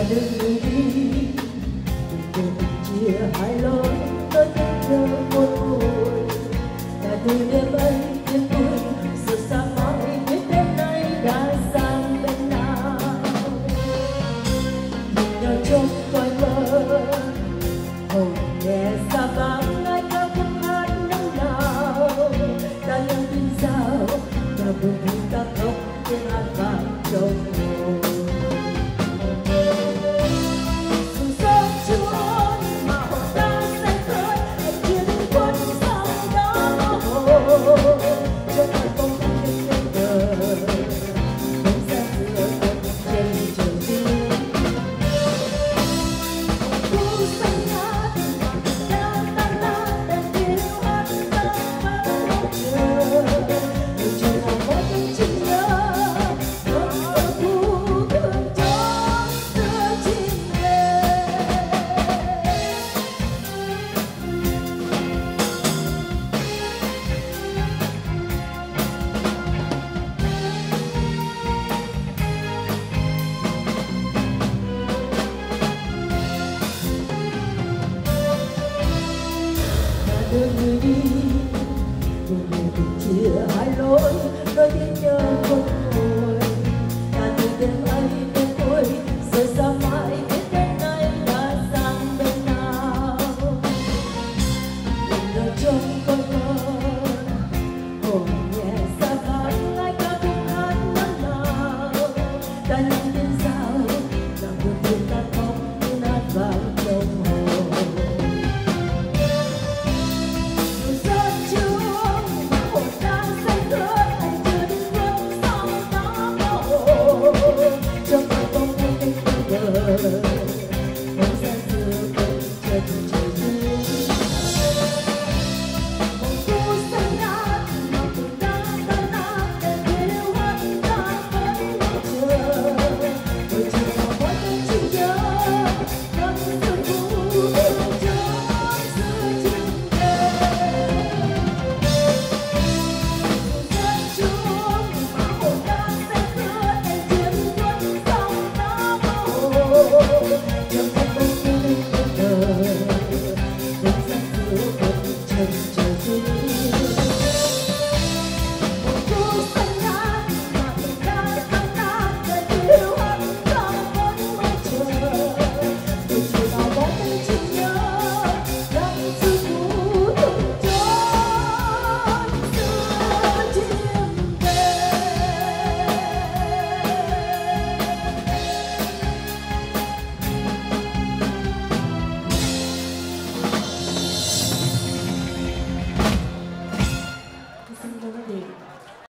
đường người đi cùng chia hai lối tôi nhớ một hồi cả từ đêm ấy đến cuối giờ xa mãi biết đêm nay đã sang bên nào nhìn nhau trong cõi mơ hồn nhẹ xa vắng ai ca khúc hát năm nào ta nhắn tin sao ta buồn vì ta khóc tiếng hát vang trong hồn. Đường người đi cùng chia hai lối đôi tiếng nhớ một hồi cả từ đêm ấy đến cuối rời xa mãi biết đêm nay đã sang bên nào nhìn ở trong cõi mơ hồn nhẹ xa vắng ai ca khúc hát năm nào ta nhắn tin sao làm buồn phiền ta khóc như nát vàng